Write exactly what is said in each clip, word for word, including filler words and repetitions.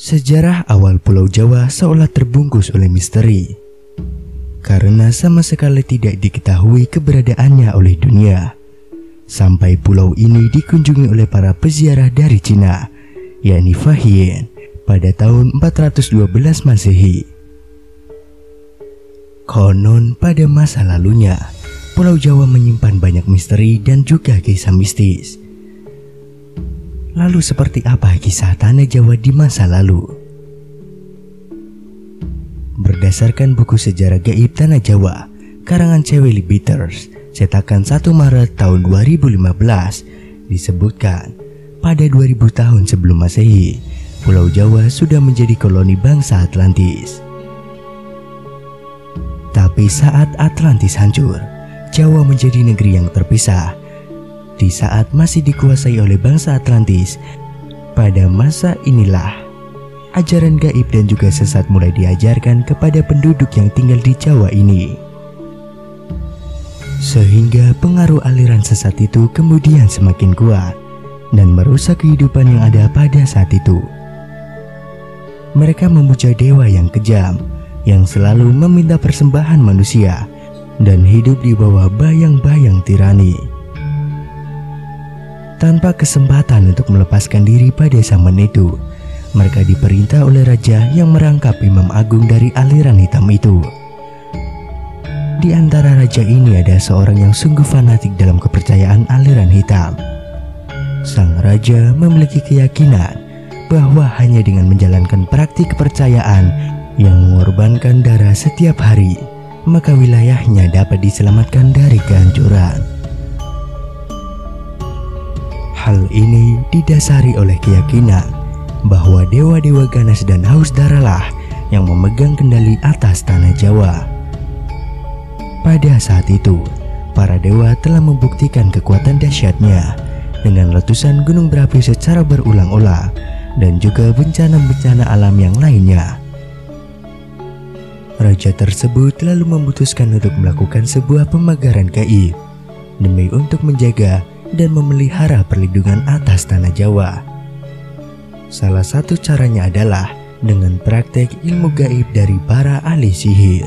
Sejarah awal Pulau Jawa seolah terbungkus oleh misteri, karena sama sekali tidak diketahui keberadaannya oleh dunia. Sampai pulau ini dikunjungi oleh para peziarah dari Cina, yakni Fahian, pada tahun empat ratus dua belas Masehi. Konon pada masa lalunya, Pulau Jawa menyimpan banyak misteri dan juga kisah mistis. Lalu seperti apa kisah tanah Jawa di masa lalu? Berdasarkan buku sejarah gaib Tanah Jawa, karangan C. Willy Peters, cetakan satu Maret tahun dua ribu lima belas, disebutkan pada dua ribu tahun sebelum Masehi, Pulau Jawa sudah menjadi koloni bangsa Atlantis. Tapi saat Atlantis hancur, Jawa menjadi negeri yang terpisah. Di saat masih dikuasai oleh bangsa Atlantis, pada masa inilah ajaran gaib dan juga sesat mulai diajarkan kepada penduduk yang tinggal di Jawa ini. Sehingga pengaruh aliran sesat itu kemudian semakin kuat dan merusak kehidupan yang ada pada saat itu. Mereka memuja dewa yang kejam, yang selalu meminta persembahan manusia dan hidup di bawah bayang-bayang tirani. Tanpa kesempatan untuk melepaskan diri pada zaman itu, mereka diperintah oleh raja yang merangkap imam agung dari aliran hitam itu. Di antara raja ini ada seorang yang sungguh fanatik dalam kepercayaan aliran hitam. Sang raja memiliki keyakinan bahwa hanya dengan menjalankan praktik kepercayaan yang mengorbankan darah setiap hari, maka wilayahnya dapat diselamatkan dari kehancuran. Hal ini didasari oleh keyakinan bahwa dewa-dewa ganas dan haus darah lah yang memegang kendali atas tanah Jawa. Pada saat itu, para dewa telah membuktikan kekuatan dahsyatnya dengan letusan gunung berapi secara berulang-ulang dan juga bencana-bencana alam yang lainnya. Raja tersebut lalu memutuskan untuk melakukan sebuah pemagaran gaib demi untuk menjaga dan memelihara perlindungan atas tanah Jawa. Salah satu caranya adalah dengan praktek ilmu gaib dari para ahli sihir.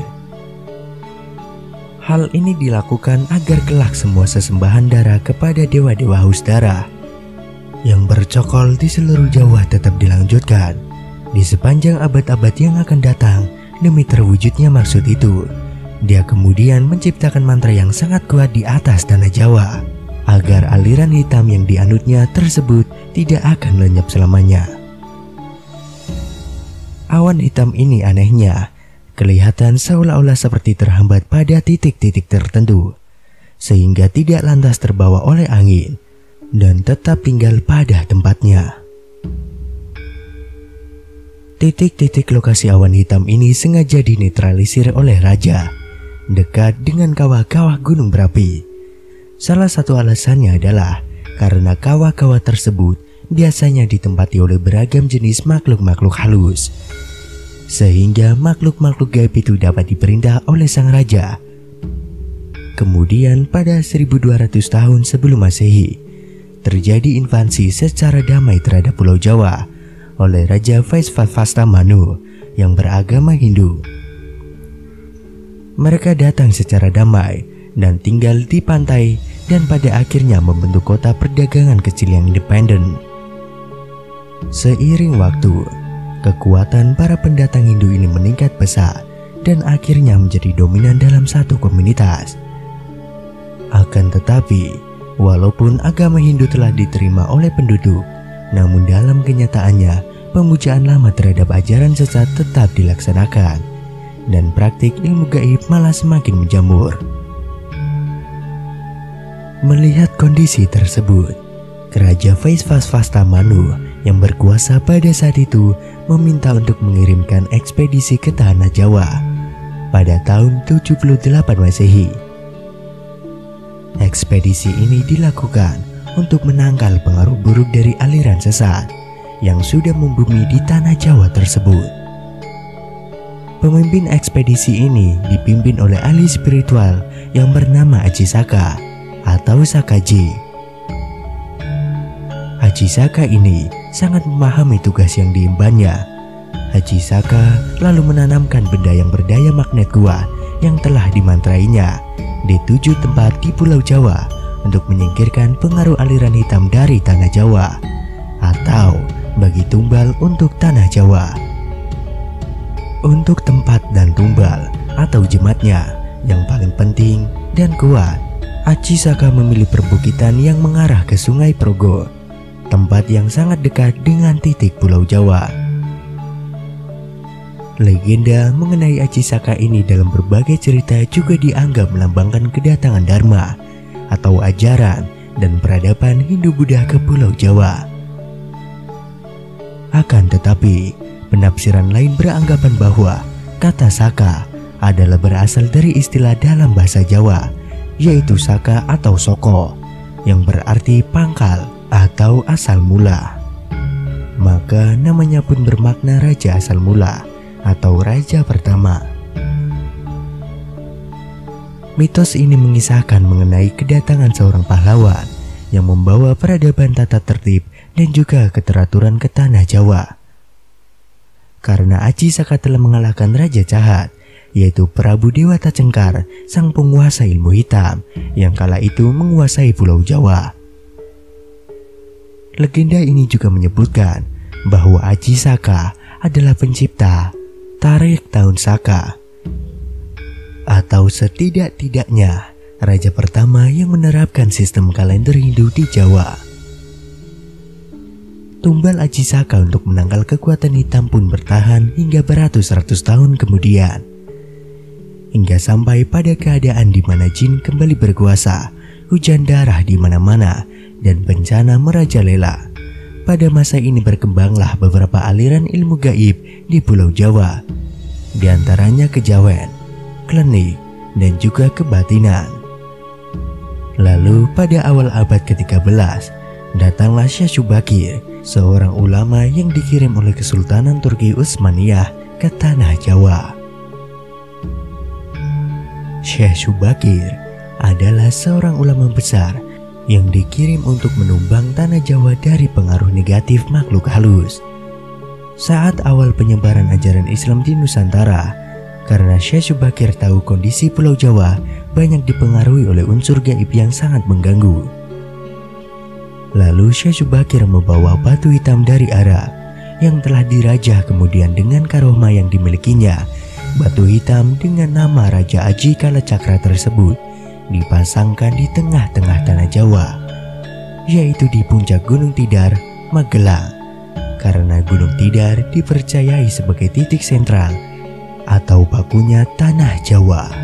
Hal ini dilakukan agar kelak semua sesembahan darah kepada dewa-dewa haus darah yang bercokol di seluruh Jawa tetap dilanjutkan di sepanjang abad-abad yang akan datang. Demi terwujudnya maksud itu, dia kemudian menciptakan mantra yang sangat kuat di atas tanah Jawa agar aliran hitam yang dianutnya tersebut tidak akan lenyap selamanya. Awan hitam ini anehnya kelihatan seolah-olah seperti terhambat pada titik-titik tertentu, sehingga tidak lantas terbawa oleh angin dan tetap tinggal pada tempatnya. Titik-titik lokasi awan hitam ini sengaja dinetralisir oleh raja dekat dengan kawah-kawah gunung berapi. Salah satu alasannya adalah karena kawah-kawah tersebut biasanya ditempati oleh beragam jenis makhluk-makhluk halus, sehingga makhluk-makhluk gaib itu dapat diperintah oleh sang raja. Kemudian pada seribu dua ratus tahun sebelum Masehi, terjadi invasi secara damai terhadap Pulau Jawa oleh Raja Vaisvavasta Manu yang beragama Hindu. Mereka datang secara damai dan tinggal di pantai dan pada akhirnya membentuk kota perdagangan kecil yang independen. Seiring waktu, kekuatan para pendatang Hindu ini meningkat pesat dan akhirnya menjadi dominan dalam satu komunitas. Akan tetapi, walaupun agama Hindu telah diterima oleh penduduk, namun dalam kenyataannya pemujaan lama terhadap ajaran sesat tetap dilaksanakan dan praktik ilmu gaib malah semakin menjamur. Melihat kondisi tersebut, Raja Vaisvavasta Manu yang berkuasa pada saat itu meminta untuk mengirimkan ekspedisi ke tanah Jawa pada tahun tujuh puluh delapan Masehi. Ekspedisi ini dilakukan untuk menangkal pengaruh buruk dari aliran sesat yang sudah membumi di tanah Jawa tersebut. Pemimpin ekspedisi ini dipimpin oleh ahli spiritual yang bernama Aji Saka atau Sakaji. Aji Saka ini sangat memahami tugas yang diembannya Haji Saka lalu menanamkan benda yang berdaya magnet kuat yang telah dimantrainya di tujuh tempat di Pulau Jawa untuk menyingkirkan pengaruh aliran hitam dari tanah Jawa, atau bagi tumbal untuk tanah Jawa. Untuk tempat dan tumbal atau jemaatnya yang paling penting dan kuat, Haji Saka memilih perbukitan yang mengarah ke Sungai Progo, tempat yang sangat dekat dengan titik Pulau Jawa. Legenda mengenai Haji Saka ini dalam berbagai cerita juga dianggap melambangkan kedatangan Dharma atau ajaran dan peradaban Hindu-Buddha ke Pulau Jawa. Akan tetapi, penafsiran lain beranggapan bahwa kata Saka adalah berasal dari istilah dalam bahasa Jawa, yaitu Saka atau Soko, yang berarti pangkal atau asal mula. Maka namanya pun bermakna raja asal mula atau raja pertama. Mitos ini mengisahkan mengenai kedatangan seorang pahlawan yang membawa peradaban tata tertib dan juga keteraturan ke tanah Jawa. Karena Haji Saka telah mengalahkan Raja Jahat, yaitu Prabu Dewata Cengkar, sang penguasa ilmu hitam yang kala itu menguasai Pulau Jawa. Legenda ini juga menyebutkan bahwa Haji Saka adalah pencipta Tarik Tahun Saka, atau setidak-tidaknya raja pertama yang menerapkan sistem kalender Hindu di Jawa. Tumbal Haji Saka untuk menangkal kekuatan hitam pun bertahan hingga beratus-ratus tahun kemudian, hingga sampai pada keadaan di mana jin kembali berkuasa, hujan darah di mana-mana, dan bencana merajalela. Pada masa ini berkembanglah beberapa aliran ilmu gaib di Pulau Jawa, di antaranya kejawen, klenik, dan juga kebatinan. Lalu pada awal abad ke tiga belas, datanglah Syekh Syubakir, seorang ulama yang dikirim oleh Kesultanan Turki Utsmaniyah ke tanah Jawa. Syekh Syubakir adalah seorang ulama besar yang dikirim untuk menumbang tanah Jawa dari pengaruh negatif makhluk halus. Saat awal penyebaran ajaran Islam di Nusantara, karena Syekh Syubakir tahu kondisi Pulau Jawa banyak dipengaruhi oleh unsur gaib yang sangat mengganggu. Lalu Syekh Syubakir membawa batu hitam dari Arab yang telah dirajah, kemudian dengan karomah yang dimilikinya, batu hitam dengan nama Raja Aji Kalacakra tersebut dipasangkan di tengah-tengah tanah Jawa, yaitu di puncak Gunung Tidar, Magelang, karena Gunung Tidar dipercayai sebagai titik sentral atau bakunya tanah Jawa.